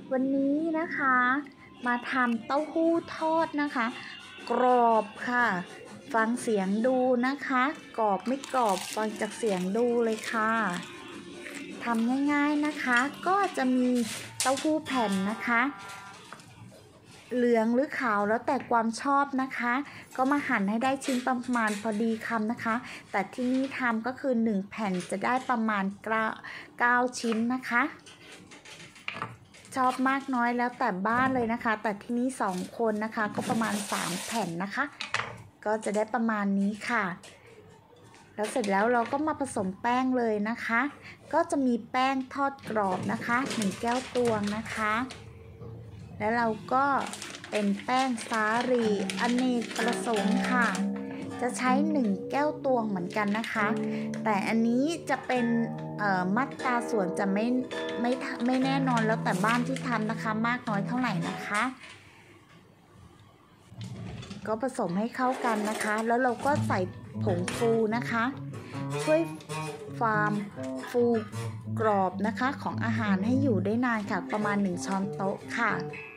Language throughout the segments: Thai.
วันนี้นะคะมาทำเต้าหู้ทอดนะคะกรอบค่ะฟังเสียงดูนะคะกรอบไม่กรอบฟังจากเสียงดูเลยค่ะทำง่ายๆนะคะก็จะมีเต้าหู้แผ่นนะคะเหลืองหรือขาวแล้วแต่ความชอบนะคะก็มาหั่นให้ได้ชิ้นประมาณพอดีคำนะคะแต่ที่นี่ทำก็คือ1แผ่นจะได้ประมาณ9ชิ้นนะคะชอบมากน้อยแล้วแต่บ้านเลยนะคะแต่ที่นี่2คนนะคะก็ประมาณ3แผ่นนะคะก็จะได้ประมาณนี้ค่ะแล้วเสร็จแล้วเราก็มาผสมแป้งเลยนะคะก็จะมีแป้งทอดกรอบนะคะ1แก้วตวงนะคะแล้วเราก็เป็นแป้งสาลี่อเนกประสงค์ค่ะจะใช้1แก้วตวงเหมือนกันนะคะแต่อันนี้จะเป็นมัตราส่วนจะไม่แน่นอนแล้วแต่บ้านที่ทำนะคะมากน้อยเท่าไหร่นะคะก็ผสมให้เข้ากันนะคะแล้วเราก็ใส่ผงฟูนะคะช่วยความฟูกรอบนะคะของอาหารให้อยู่ได้นานค่ะประมาณ1ช้อนโต๊ะค่ะ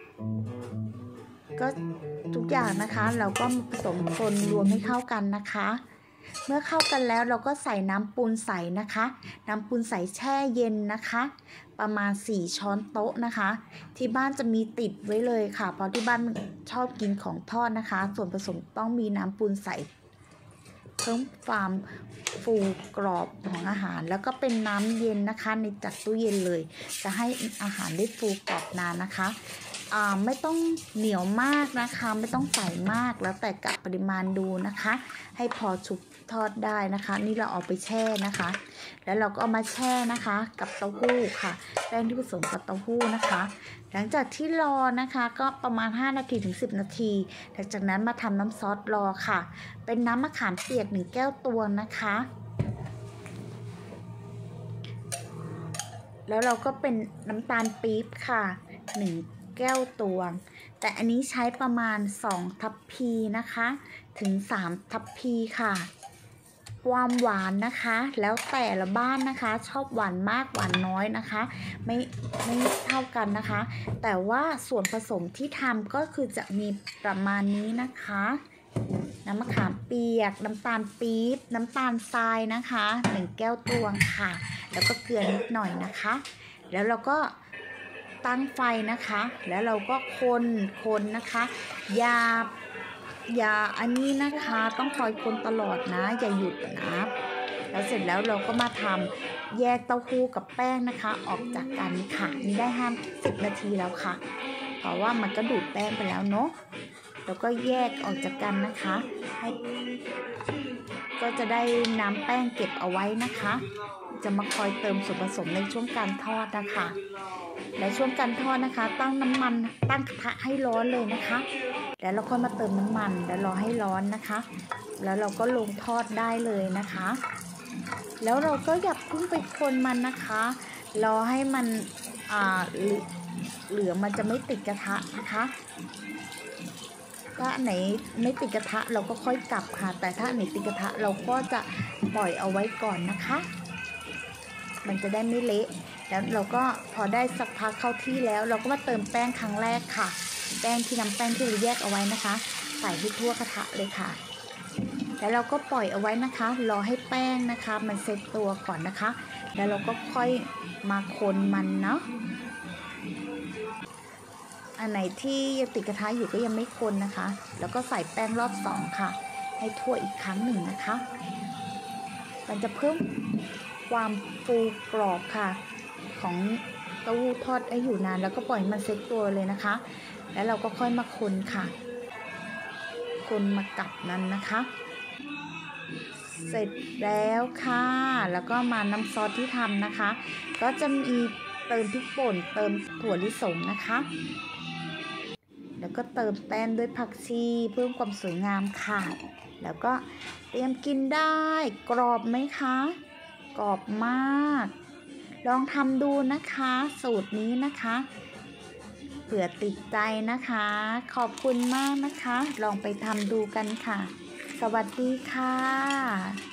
ก็ทุกอย่างนะคะเราก็ผสมคนรวมให้เข้ากันนะคะเมื่อเข้ากันแล้วเราก็ใส่น้ำปูนใสนะคะน้ำปูนใสแช่เย็นนะคะประมาณ4ช้อนโต๊ะนะคะที่บ้านจะมีติดไว้เลยค่ะเพราะที่บ้านชอบกินของทอดนะคะส่วนผสมต้องมีน้ำปูนใสเพิ่มความฟูกรอบของอาหารแล้วก็เป็นน้ำเย็นนะคะในจากตู้เย็นเลยจะให้อาหารได้ฟูกรอบนานนะคะไม่ต้องเหนียวมากนะคะไม่ต้องใส่มากแล้วแต่กะปริมาณดูนะคะให้พอชุบทอดได้นะคะนี่เราเอาไปแช่นะคะแล้วเราก็เอามาแช่นะคะกับเต้าหู้ค่ะแป้งที่ผสมกับเต้าหู้นะคะหลังจากที่รอนะคะก็ประมาณ5นาทีถึง10นาทีหลังจากนั้นมาทำน้ำซอสรอค่ะเป็นน้ำมะขามเปียก1แก้วตวงนะคะแล้วเราก็เป็นน้ำตาลปี๊บค่ะ1แก้วตวงแต่อันนี้ใช้ประมาณ2ทัพพีนะคะถึง3ทัพพีค่ะความหวานนะคะแล้วแต่ละบ้านนะคะชอบหวานมากหวานน้อยนะคะไม่เท่ากันนะคะแต่ว่าส่วนผสมที่ทำก็คือจะมีประมาณนี้นะคะน้ำมะขามเปียกน้ำตาลปี๊บน้ำตาลทรายนะคะ1แก้วตวงค่ะแล้วก็เกลือนิดหน่อยนะคะแล้วเราก็ตั้งไฟนะคะแล้วเราก็คนนะคะอย่าอันนี้นะคะต้องคอยคนตลอดนะอย่าหยุดนะแล้วเสร็จแล้วเราก็มาทำแยกเต้าหู้กับแป้งนะคะออกจากกันค่ะนี่ได้10นาทีแล้วค่ะเพราะว่ามันก็ดูดแป้งไปแล้วเนาะแล้วก็แยกออกจากกันนะคะก็จะได้น้ำแป้งเก็บเอาไว้นะคะจะมาคอยเติมส่วนผสมในช่วงการทอดนะคะและช่วงการทอดนะคะตั้งกระทะให้ร้อนเลยนะคะแล้วเราค่อยมาเติมน้ำมันแล้วรอให้ร้อนนะคะแล้วเราก็ลงทอดได้เลยนะคะแล้วเราก็อย่าเพิ่งไปคนมันนะคะรอให้มันเหลืองมันจะไม่ติดกระทะนะคะถ้าไหนไม่ติดกระทะเราก็ค่อยกลับค่ะแต่ถ้าไหนติดกระทะเราก็จะปล่อยเอาไว้ก่อนนะคะมันจะได้ไม่เละแล้วเราก็พอได้สักพักเข้าที่แล้วเราก็มาเติมแป้งครั้งแรกค่ะแป้งที่น้ำแป้งที่เราแยกเอาไว้นะคะใส่ให้ทั่วกระทะเลยค่ะแล้วเราก็ปล่อยเอาไว้นะคะรอให้แป้งนะคะมันเซ็ตตัวก่อนนะคะแล้วเราก็ค่อยมาคนมันเนาะอันไหนที่ยังติดกระทะอยู่ก็ยังไม่คนนะคะแล้วก็ใส่แป้งรอบ2ค่ะให้ทั่วอีกครั้งหนึ่งนะคะมันจะเพิ่มความฟูกรอบค่ะของเต้าหู้ทอดให้อยู่นานแล้วก็ปล่อยมันเซ็ตตัวเลยนะคะแล้วเราก็ค่อยมาคนค่ะคนมากับนั้นนะคะเสร็จแล้วค่ะแล้วก็มาน้ำซอสที่ทำนะคะก็จะมีเติมพริกป่นเติมถั่วลิสงนะคะแล้วก็เติมแป้งด้วยผักชีเพิ่มความสวยงามค่ะแล้วก็เตรียมกินได้กรอบไหมคะกรอบมากลองทำดูนะคะสูตรนี้นะคะเผื่อติดใจนะคะขอบคุณมากนะคะลองไปทำดูกันค่ะสวัสดีค่ะ